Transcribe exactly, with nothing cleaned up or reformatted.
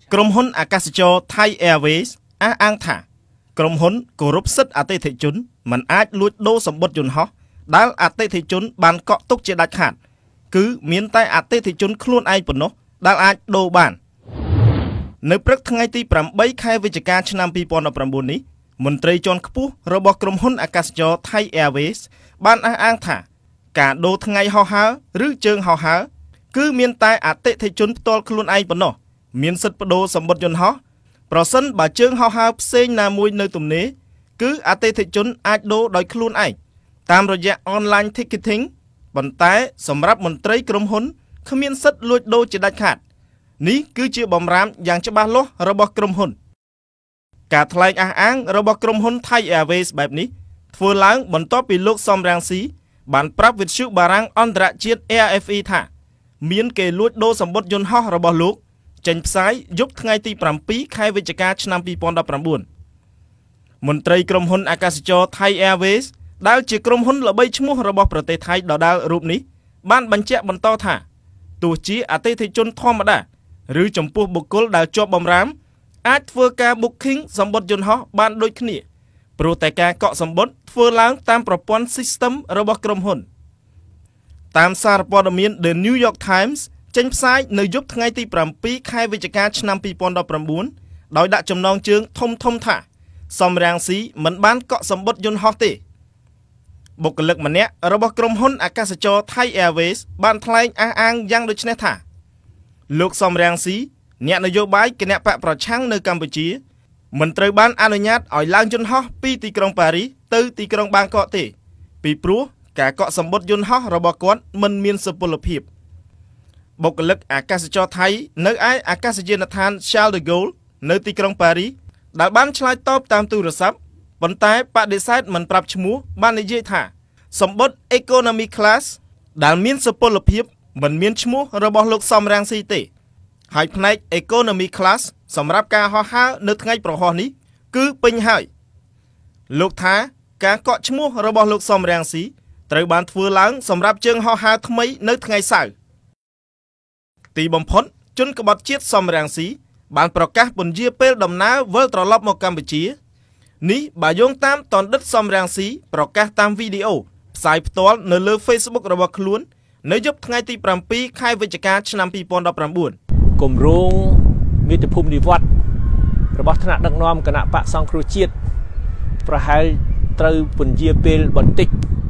ក្រុមហ៊ុនអាកាសចរ Thai Airways អះអាងថាក្រុមហ៊ុនគោរពសិទ្ធិអតិថិជនមិនអាចលួចដូរសម្បត្តិយន្តហោះដែលអតិថិជនបានកក់ទុកជាដាច់ខាតគឺមានតែអតិថិជនខ្លួនឯងប៉ុណ្ណោះដែលអាចដូរបាននៅព្រឹកថ្ងៃទីប្រាំបីខែវិច្ឆិកាឆ្នាំពីរពាន់ដប់ប្រាំបួននេះមន្ត្រីជាន់ខ្ពស់របស់ក្រុមហ៊ុនអាកាសចរ Thai Airways បានអះអាងថាការដូរថ្ងៃហោះហើរឬជើងហោះហើរគឺមានតែអតិថិជនផ្ទាល់ខ្លួនឯងប៉ុណ្ណោះមានសិទ្ធិបដូរសម្បត្តិយន្តហោះប្រសិនបើជើងហោះហើរផ្សេងណាមួយនៅទំនេរគឺអតិថិជនអាចដូរដោយខ្លួនឯងតាមរយៈ online ticketing ប៉ុន្តែសម្រាប់មន្ត្រីក្រុមហ៊ុនគ្មានសិទ្ធិលួចដូរជាដាច់ខាតនេះគឺជាបំរាមយ៉ាងច្បាស់លាស់របស់ក្រុមហ៊ុនការថ្លែងអះអាងរបស់ក្រុមហ៊ុន Thai Airways បែបនេះធ្វើឡើងបន្ទាប់ពីលោកសំរាំងស៊ីបានប្រាប់វិទ្យុបារាំងអន្តរជាតិ A F E ថាមានគេលួចដូរសម្បត្តិយន្តហោះរបស់លោកចេញផ្សាយយប់ថ្ងៃទីប្រាំពីរខែវិច្ឆិកាឆ្នាំពីរពាន់ដប់ប្រាំបួនមន្ត្រីក្រុមហ៊ុនអាកាសចរ Thai Airways ដែលជាក្រុមហ៊ុនល្បីឈ្មោះរបស់ប្រទេសថៃដដែលរូបនេះបានបញ្ជាក់បន្តថាទោះជាអតិថិជនធម្មតាឬចំពោះបុគ្គលដែលជាប់បម្រាមអាចធ្វើការ booking សម្បត្តិយន្តហោះបានដូចគ្នាព្រោះតែការកក់សម្បត្តិធ្វើឡើងតាមប្រព័ន្ធ system របស់ក្រុមហ៊ុនតាមសារព័ត៌មាន The New York Times ចេញផ្សាយនៅយប់ថ្ងៃទីប្រាំពីរខែវិច្ឆិកាឆ្នាំពីរពាន់ដប់ប្រាំបួនដោយដាក់ចំណងជើងធំធំថាសំរាំងស៊ីមិនបានកក់សម្បត្តិយន្តហោះទេបុគ្គលិកម្នាក់របស់ក្រុមហ៊ុនអាកាសចរ Thai Airways បានថ្លែងអះអាងយ៉ាងដូចនេះថាលោកសំរាំងស៊ីអ្នកនយោបាយគណៈបកប្រឆាំងនៅកម្ពុជាមិនត្រូវបានអនុញ្ញាតឲ្យឡើងយន្តហោះពីទីក្រុងប៉ារីសទៅទីក្រុងបាងកកទេពីព្រោះការកក់សម្បត្តិយន្តហោះរបស់គាត់មិនមានសុពលភាពបុគ្គលិកអាកាសចរថៃនៅឯអាកាសយានដ្ឋាន Charles de Gaulle នៅទីក្រុងប៉ារីសដែលបានឆ្លើយតបតាមទូរស័ព្ទប៉ុន្តែបដិសេធមិនប្រាប់ឈ្មោះបាននិយាយថាសម្បត្តិ Economy Class ដែលមានសុពលភាពមិនមានឈ្មោះរបស់លោកសំរាំងស៊ីទេហើយផ្នែក Economy Class សម្រាប់ការហោះហើរនៅថ្ងៃប្រហោះនេះគឺពេញហើយលោកថាការកក់ឈ្មោះរបស់លោកសំរាំងស៊ីត្រូវបានធ្វើឡើងសម្រាប់ជើងហោះហើរថ្មីនៅថ្ងៃសៅរ៍ទីបំផុតជនក្បត់ជាតិសំរាំងស៊ីបានប្រកាសពន្យាពេលដំណើរវិលត្រឡប់មកកម្ពុជានេះបើយោងតាមតនដិតសំរាំងស៊ីប្រកាសតាមវីដេអូផ្សាយផ្ទាល់នៅលើ Facebook របស់ខ្លួននៅយប់ថ្ងៃទីប្រាំពីរខែវិច្ឆិកាឆ្នាំពីរពាន់ដប់ប្រាំបួនគម្រោងមាតុភូមិនិវត្តន៍របស់ថ្នាក់ដឹកនាំគណៈបកសង្គ្រោះជាតិប្រហែលត្រូវពន្យាពេលបន្តិច